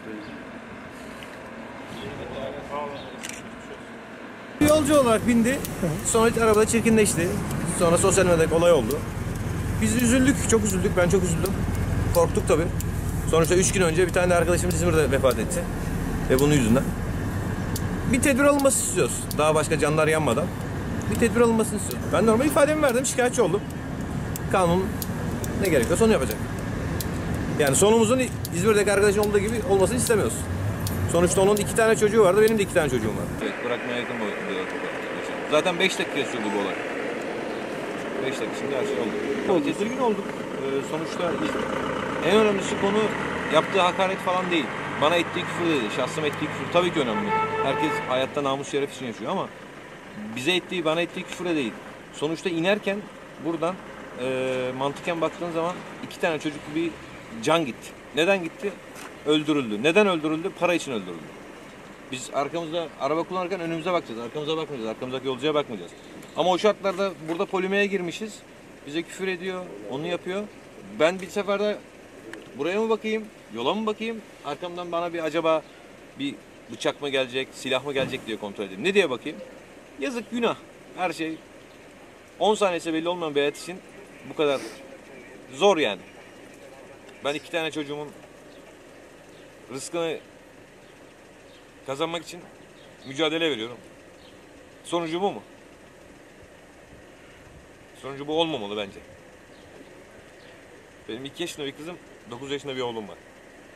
Yolcu olarak bindi. Sonra arabada çirkinleşti. Sonra sosyal medyada olay oldu. Biz üzüldük, çok üzüldük. Ben çok üzüldüm. Korktuk tabii. Sonuçta 3 gün önce bir tane de arkadaşımız İzmir'de vefat etti. Ve bunun yüzünden. Bir tedbir alınması istiyoruz. Daha başka canlar yanmadan. Bir tedbir alınmasını istiyoruz. Ben normal ifademi verdim, şikayetçi oldum. Kanun ne gerekiyorsa onu yapacak. Yani sonumuzun İzmir'deki arkadaşın olduğu gibi olmasını istemiyoruz. Sonuçta onun 2 tane çocuğu vardı, benim de 2 tane çocuğum var. Evet, bırakmaya yakın bu. Zaten 5 dakika sürdü bu olay. 5 dakika şimdi her şey oldu. Tedirgin olduk. Sonuçta en önemlisi konu yaptığı hakaret falan değil. Bana ettiği küfür dedi, şahsıma ettiği küfür tabii ki önemli. Herkes hayatta namus şeref için yaşıyor ama bana ettiği küfür de değil. Sonuçta inerken buradan mantıken baktığın zaman 2 tane çocuk bir can gitti. Neden gitti? Öldürüldü. Neden öldürüldü? Para için öldürüldü. Biz arkamızda araba kullanırken önümüze bakacağız. Arkamıza bakmayacağız. Arkamızdaki yolcuya bakmayacağız. Ama o şartlarda burada polemiğe girmişiz. Bize küfür ediyor. Onu yapıyor. Ben bir seferde buraya mı bakayım? Yola mı bakayım? Arkamdan bana acaba bir bıçak mı gelecek? Silah mı gelecek diye kontrol edeyim. Ne diye bakayım? Yazık, günah. Her şey 10 saniyesi belli olmayan bir hayat için bu kadar zor yani. Ben 2 tane çocuğumun rızkını kazanmak için mücadele veriyorum. Sonucu bu mu? Sonucu bu olmamalı bence. Benim 2 yaşında bir kızım, 9 yaşında bir oğlum var.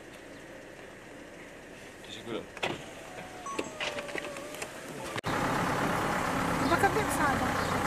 Teşekkür ederim. Bakabilir misin abi?